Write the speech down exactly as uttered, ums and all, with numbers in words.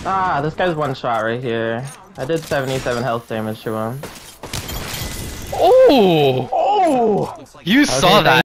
Ah, this guy's one shot right here. I did seventy-seven health damage to him. Oh! Oh! You saw that.